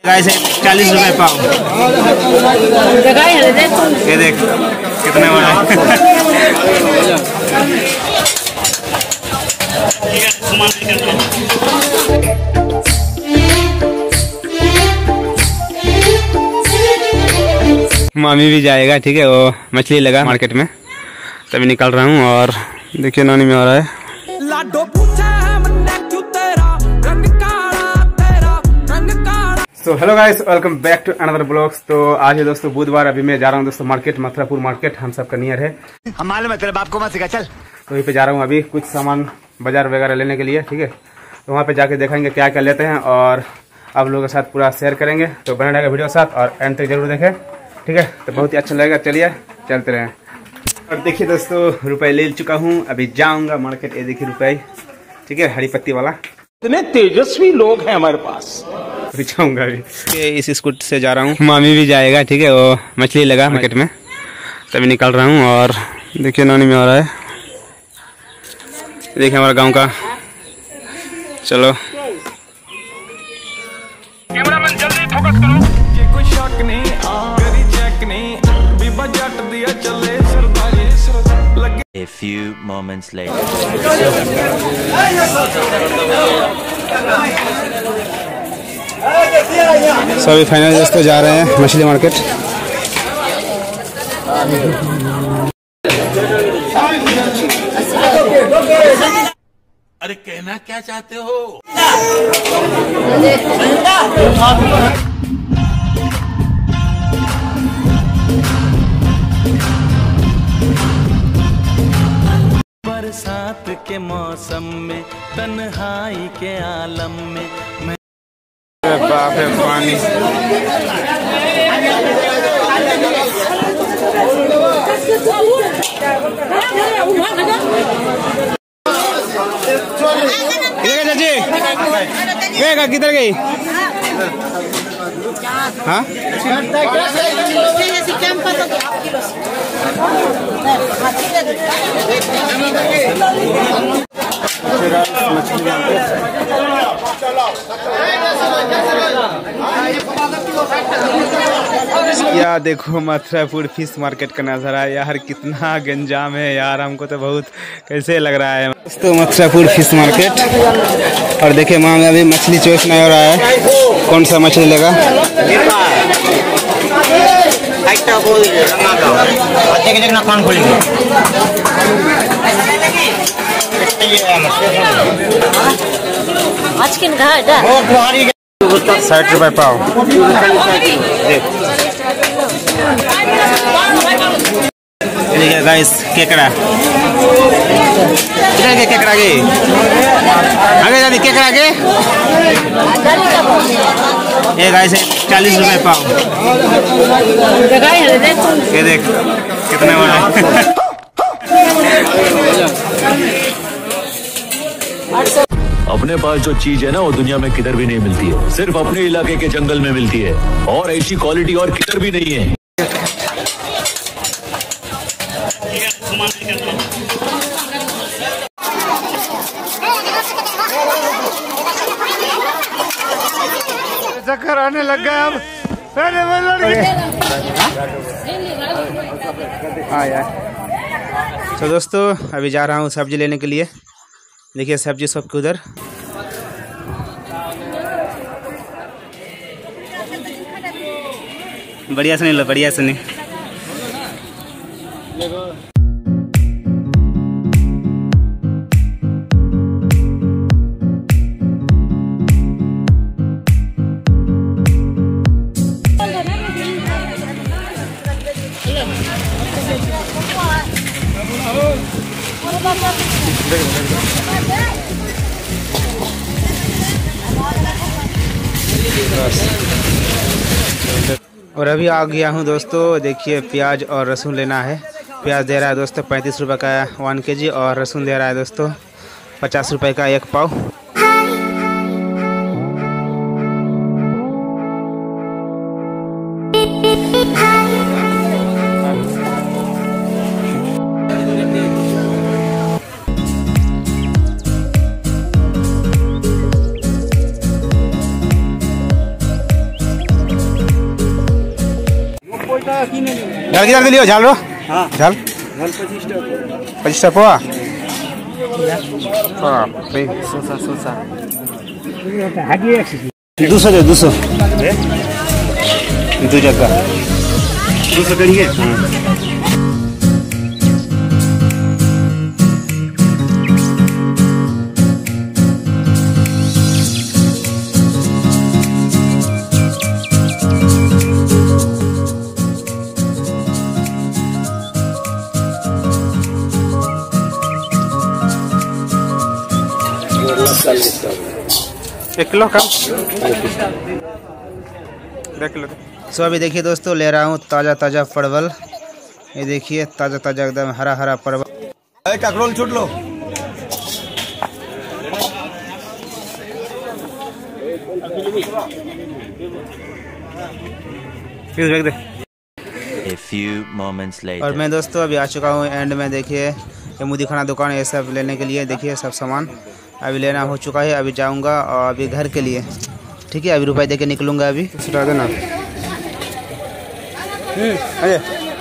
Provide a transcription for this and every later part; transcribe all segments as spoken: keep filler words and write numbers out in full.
कैसे चालीस रुपए पाव। ये देख कितने बड़ा है। मामी भी जाएगा, ठीक है। वो मछली लगा मार्केट में, तभी निकल रहा हूँ। और देखिए नानी में आ रहा है। So hello guys, welcome back to another blogs. तो आज है दोस्तों बुधवार। अभी मैं जा रहा हूँ दोस्तों मार्केट, मथुरापुर मार्केट। हम सबका नियर है, हमारे मतलब आपको मत सिखा चल। तो वहीं पे जा रहा हूँ अभी कुछ सामान बाजार वगैरह लेने के लिए, ठीक है। तो वहाँ पे जाके देखेंगे क्या क्या लेते हैं और आप लोगों के साथ पूरा शेयर करेंगे। तो बने रहेगा वीडियो के साथ और एंड तक जरूर देखें, ठीक है। तो बहुत ही अच्छा लगेगा, चलिए चलते रहें। और देखिए दोस्तों रुपए ले चुका हूँ, अभी जाऊँगा मार्केट। ये देखिए रुपए, ठीक है, हरी पत्ती वाला। इतने तेजस्वी लोग हैं हमारे पास। अभी जाऊँगा अभी इस स्कूट से जा रहा हूँ। मामी भी जाएगा, ठीक है। वो मछली लगा मार्केट में, तभी निकल रहा हूँ। और देखिए नानी में आ रहा है। देखिए हमारा गांव का। चलो कैमरामैन जल्दी फोकस करो। ये कोई शक नहीं, करी चेक नहीं, बीबा जट दिया चले सरदारी लगे। A few moments later. सभी फाइनल दोस्तों जा रहे हैं मछली मार्केट। अरे कहना क्या चाहते हो? बरसात के मौसम में, तन्हाई के आलम में मैं बाप रे पानी। चाची किधर गई? हाँ या देखो मथुरापुर फिश मार्केट का नजारा यार, कितना गंजाम है यार। हमको तो बहुत कैसे लग रहा है दोस्तों मथुरापुर फिश मार्केट। और देखिए माँ अभी मछली चॉइस नहीं हो रहा है, कौन सा मछली लेगा। साठ रुपए पाव। देखिए गाइस केकड़ा, इधर के केकड़ा के आगे जाती केकड़ा के। ये गाइस चालीस रुपए पाव। ये देख कितने बड़ा है। अपने पास जो चीज है ना वो दुनिया में किधर भी नहीं मिलती है, सिर्फ अपने इलाके के जंगल में मिलती है। और ऐसी क्वालिटी और किधर भी नहीं है। चक्कर आने लग गया अब। हाँ यार। तो दोस्तों अभी जा रहा हूँ सब्जी लेने के लिए। देखिए सब्जी सबके उधर। बढ़िया से नहीं लो, बढ़िया से नहीं। और अभी आ गया हूँ दोस्तों। देखिए प्याज और लहसुन लेना है। प्याज दे रहा है दोस्तों पैंतीस रुपये का वन के जी और लहसुन दे रहा है दोस्तों पचास रुपये का एक पाव। झाल किधर लियो झाल रो झाल पच्चीस टा पोआ दो सौ दे दो सौ दो जगह दो सौ करिए। एक किलो कम एक किलो। सो अभी देखिए दोस्तों ले रहा हूँ ताज़ा ताज़ा परवल। ये देखिए ताज़ा ताज़ा एकदम हरा हरा परवल। काकरोल छूट लो। दे। A few moments later. और मैं दोस्तों अभी आ चुका हूँ एंड में। देखिए ये मुदी खाना दुकान ये सब लेने के लिए। देखिए सब सामान अभी लेना हो चुका है। अभी जाऊंगा और अभी घर के लिए ठीक है। अभी रुपए दे के निकलूंगा। अभी सुटा देना। अरे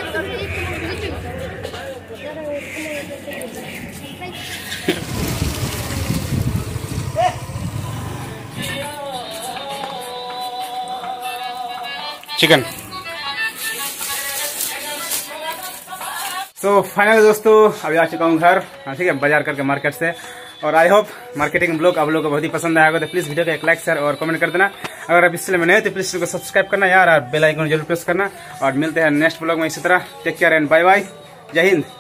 चिकन। तो फाइनली दोस्तों अभी आ चुका हूँ घर ठीक है बाजार करके मार्केट से। और आई होप मार्केटिंग ब्लॉग आप लोगों को बहुत ही पसंद आया होगा। तो प्लीज वीडियो को एक लाइक शेयर और कमेंट कर देना। अगर आप इस चैनल में नए तो प्लीज इसको सब्सक्राइब करना यार और बेल आइकन जरूर प्रेस करना। और मिलते हैं नेक्स्ट ब्लॉग में इसी तरह। Take care and bye bye. Jai Hind.